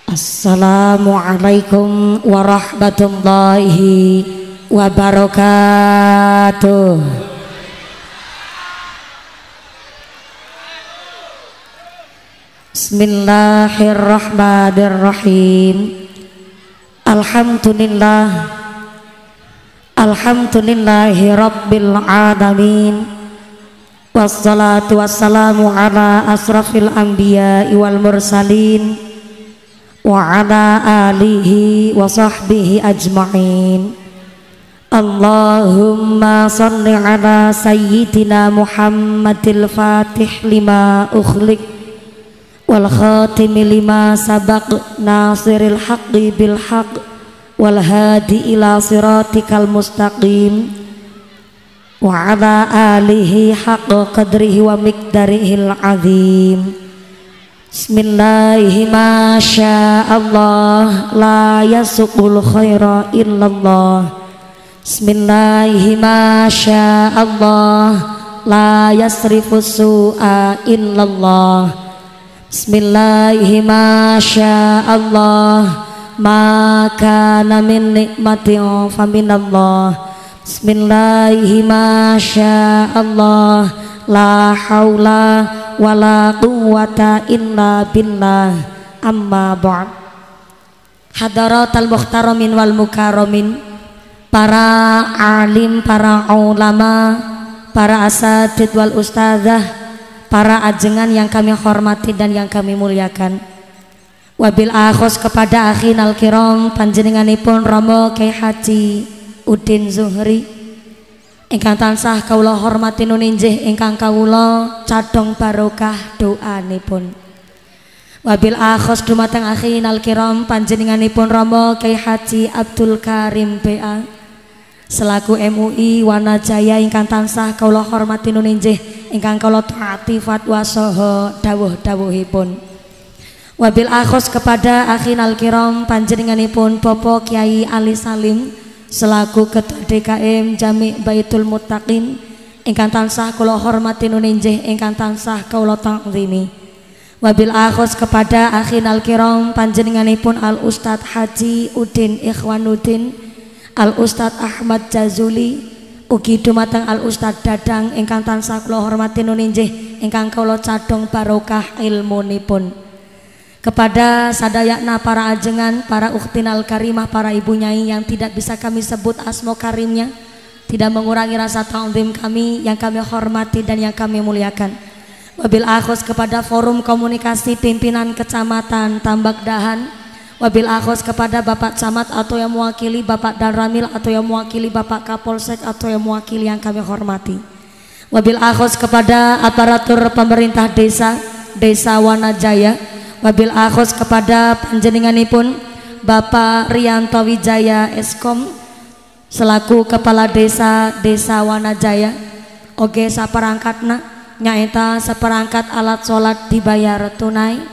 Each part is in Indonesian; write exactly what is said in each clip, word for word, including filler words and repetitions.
Assalamualaikum warahmatullahi wabarakatuh. Bismillahirrahmanirrahim. Alhamdulillah, alhamdulillahi rabbil alamin. Wassalatu wassalamu ala asrafil anbiya wal mursalin wa ala alihi wa sahbihi ajma'in. Allahumma salli ala sayyidina Muhammadil fatih lima ukhliq wal khatimi lima sabaq nasiril haqqi bil haqq wal hadi ila siratikal mustaqim wa ala alihi haqqa qadrihi wa miqdarihil azim. Bismillahi masya Allah la yasuqul khaira illallah. Bismillahi masya Allah la yasrifus su'a illallah. Bismillahi masya Allah ma kana min nikmatin faminallah. Bismillahi masya Allah la haula wala quwwata illa billah. Amma ba'd. Hadaratal muhtaramin wal mukarramin, para alim, para ulama, para asatid wal ustadzah, para ajengan yang kami hormati dan yang kami muliakan. Wabil akhos kepada akhinal kiram panjenenganipun Romo Kyai Haji Udin Zuhri ingkang tansah kawula hormati nuninjih ingkang kawula cadhong barokah doanipun. Wabil akhos dumateng akhinal kiram panjenenganipun Romo Kyai Haji Abdul Karim B A selaku M U I Wanajaya ingkang tansah kawula hormati nuninjih ingkang kawula taati fatwa saha dawuh-dawuhipun. Wabil akhos kepada akhinal kiram panjenenganipun Bapak Kyai Ali Salim selaku Ketua D K M Jami Baitul Muttaqin ingkang tansah kula hormati nuninjih ingkang tansah kula ta'zimi. Wabil akhos kepada akhinal kiram panjenenganipun Al Ustad Haji Udin Ikhwanuddin Al Ustad Ahmad Jazuli ugi dumateng Al Ustad Dadang ingkang tansah kula hormati nuninjih ingkang kula cadhong barokah ilmunipun. Kepada sadayakna para ajengan, para ukhtinal karimah, para ibu nyai yang tidak bisa kami sebut asma karimnya, tidak mengurangi rasa ta'zim kami yang kami hormati dan yang kami muliakan. Wabil akhos kepada forum komunikasi pimpinan kecamatan Tambak Dahan, wabil akhos kepada Bapak Camat atau yang mewakili Bapak Dan Ramil atau yang mewakili Bapak Kapolsek atau yang mewakili yang kami hormati. Wabil akhos kepada aparatur pemerintah desa, Desa Wanajaya. Wabil akhos kepada panjenenganipun Bapak Rianto Wijaya Eskom selaku Kepala Desa Desa Wanajaya. Oge saperangkatna nyaeta seperangkat alat sholat dibayar tunai.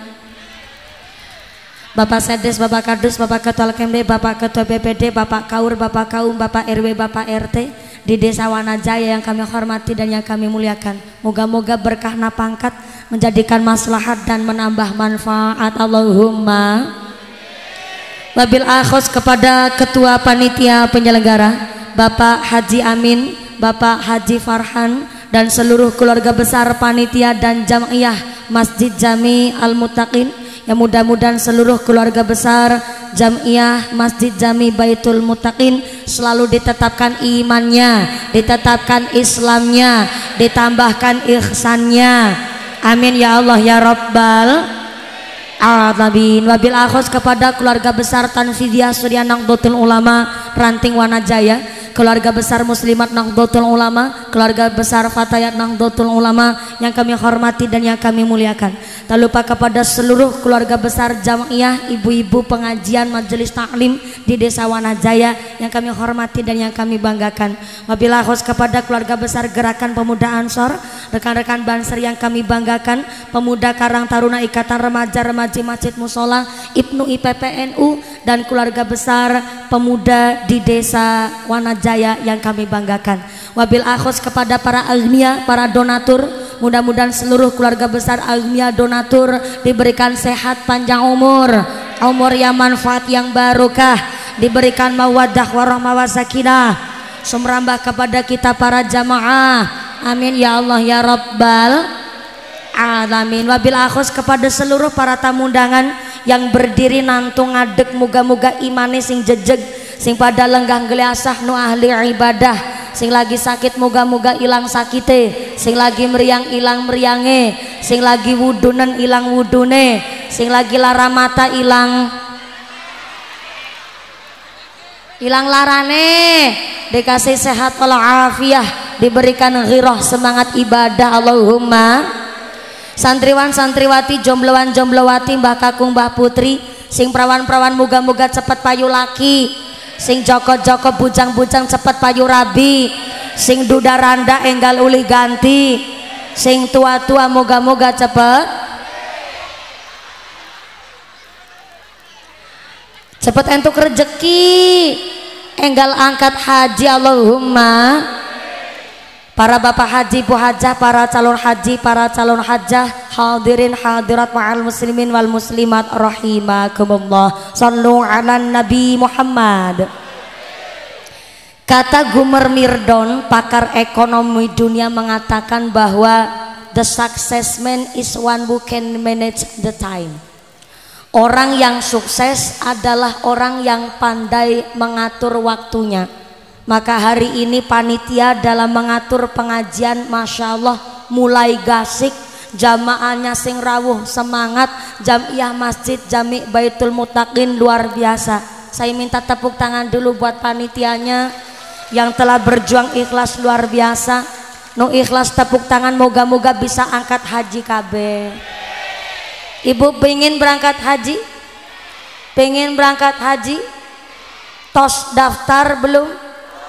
Bapak Sedes, Bapak Kadus, Bapak Ketua L K M D, Bapak Ketua B P D, Bapak Kaur, Bapak Kaum, Bapak R W, Bapak R T di Desa Wanajaya yang kami hormati dan yang kami muliakan. Moga-moga berkahna pangkat menjadikan maslahat dan menambah manfaat. Allahumma. Wabil akhos kepada Ketua Panitia Penyelenggara Bapak Haji Amin, Bapak Haji Farhan dan seluruh keluarga besar panitia dan jamiah Masjid Jami Al Muttaqin, yang mudah-mudahan seluruh keluarga besar jamiah Masjid Jami Baitul Muttaqin selalu ditetapkan imannya, ditetapkan Islamnya, ditambahkan ihsannya. Amin ya Allah ya Rabbal alamin. Wabil akhos kepada keluarga besar Tanfidiyah Surya Nahdlatul Ulama Ranting Wanajaya, keluarga besar Muslimat Nahdlatul Ulama, keluarga besar Fatayat Nahdlatul Ulama yang kami hormati dan yang kami muliakan. Tak lupa kepada seluruh keluarga besar jamiah, ibu-ibu pengajian majelis taklim di Desa Wanajaya yang kami hormati dan yang kami banggakan. Wabillahi khos kepada keluarga besar Gerakan Pemuda Ansor, rekan-rekan Banser yang kami banggakan, pemuda Karang Taruna Ikatan Remaja Remaji Masjid Musola Ibnu I P P N U, dan keluarga besar pemuda di Desa Wanajaya yang kami banggakan. Wabil akhos kepada para agnia, para donatur, mudah-mudahan seluruh keluarga besar agnia donatur diberikan sehat panjang umur, umur yang manfaat yang barokah, diberikan mawaddah warahmah wasakinah, sumrambah kepada kita para jamaah, amin ya Allah ya Rabbal alamin. Wabil akhus kepada seluruh para tamu undangan yang berdiri nantung ngadeg, muga-muga imane sing jejeg, sing pada lenggah geliasah nu ahli ibadah, sing lagi sakit muga-muga ilang sakite, sing lagi meriang ilang meriange, sing lagi wudunen ilang wudune, sing lagi lara mata ilang ilang larane, dikasih sehat walafiah, diberikan ghirah semangat ibadah. Allahumma. Santriwan santriwati, jombloan jomblowati, mbah kakung mbah putri, sing perawan-perawan muga-muga cepet payu laki, sing joko-joko bujang-bujang cepet payu rabi, sing duda randa enggal uli ganti, sing tua-tua moga-moga cepet cepet entuk rezeki, enggal angkat haji. Allahumma. Para bapak haji, bu hajah, para calon haji, para calon hajah, hadirin hadirat ma'al muslimin wal muslimat rahimakumullah, sallu ala nabi Muhammad. Kata Gumer Mirdon, pakar ekonomi dunia, mengatakan bahwa the success man is one who can manage the time. Orang yang sukses adalah orang yang pandai mengatur waktunya. Maka hari ini panitia dalam mengatur pengajian, masya Allah mulai gasik, jamaahnya sing rawuh semangat, jamiah masjid Jami Baitul Muttaqin luar biasa. Saya minta tepuk tangan dulu buat panitianya yang telah berjuang ikhlas luar biasa. Nu ikhlas tepuk tangan, moga-moga bisa angkat haji kabeh. Ibu pengen berangkat haji? Pengen berangkat haji? Tos daftar belum?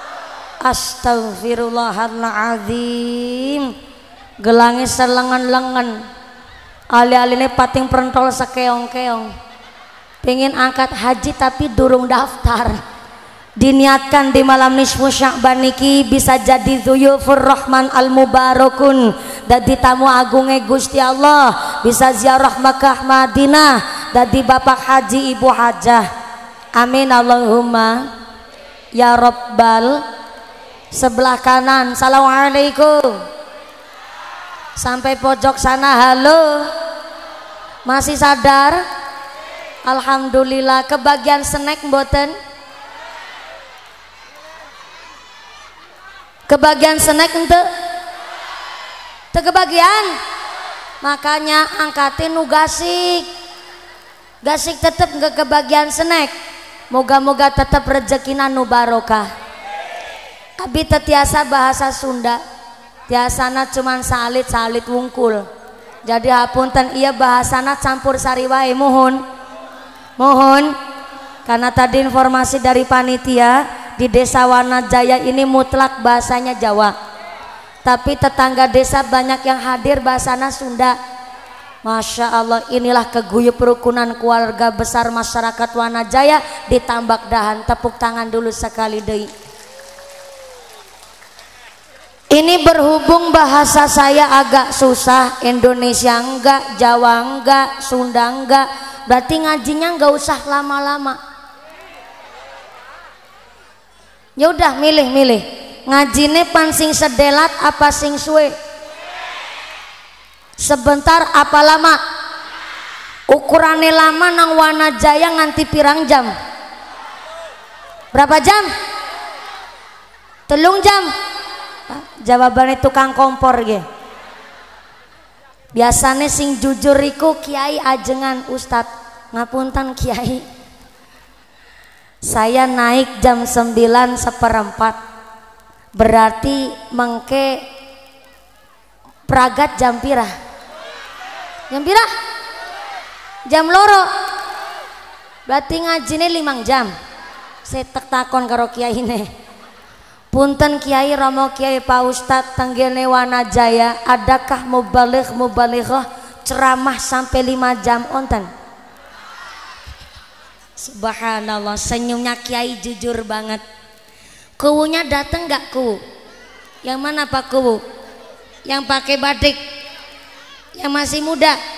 Astagfirullahaladzim, gelangi selengan-lengan, ali-aline pating perentol sekeong-keong, pengen angkat haji tapi durung daftar. Diniatkan di malam nisfu Sya'ban niki bisa jadi dzuyufur rahman al mubarakun, dadi tamu agunge Gusti Allah, bisa ziarah Makkah Madinah, dadi bapak haji ibu hajah, amin Allahumma ya Rabbal. Sebelah kanan, assalamualaikum. Sampai pojok sana, halo. Masih sadar? Alhamdulillah. Kebagian snack mboten? Kebagian snack ente? Teu kebagian? Makanya angkatin nu gasik. Gasik tetep nggak kebagian snack. Moga-moga tetep rezekina nu barokah. Abi tetiasa bahasa Sunda, tiasana cuman salit salit wungkul. Jadi hapunten iya bahasana campur sari wae, mohon mohon. Karena tadi informasi dari panitia di desa Wanajaya ini mutlak bahasanya Jawa, tapi tetangga desa banyak yang hadir bahasana Sunda. Masya Allah, inilah keguyup rukunan keluarga besar masyarakat Wanajaya di Tambak Dahan. Tepuk tangan dulu sekali deui. Ini berhubung bahasa saya agak susah, Indonesia enggak, Jawa enggak, Sunda enggak, berarti ngajinya enggak usah lama-lama. Ya udah milih-milih, ngajine pan sing sedelat apa sing suwe, sebentar apa lama, ukurannya lama nang Wanajaya nganti pirang jam, berapa jam? Telung jam. Jawabannya tukang kompor ge. Biasanya sing jujur iku kiai ajengan Ustad. Ngapunten kiai, saya naik jam sembilan seperempat, berarti mengke pragat jam pirah? Jam pirah? Jam loro. Berarti ngajine limang jam. Saya tek takon karo kiai ne. Punten Kiai Romo Kiai Pak Ustadz tenggene Wanajaya, adakah mubaligh mubalighah ceramah sampai lima jam onten? Subhanallah, senyumnya Kiai jujur banget. Kuwunya dateng gak kuwu? Yang mana Pak kuwu? Yang pakai batik? Yang masih muda?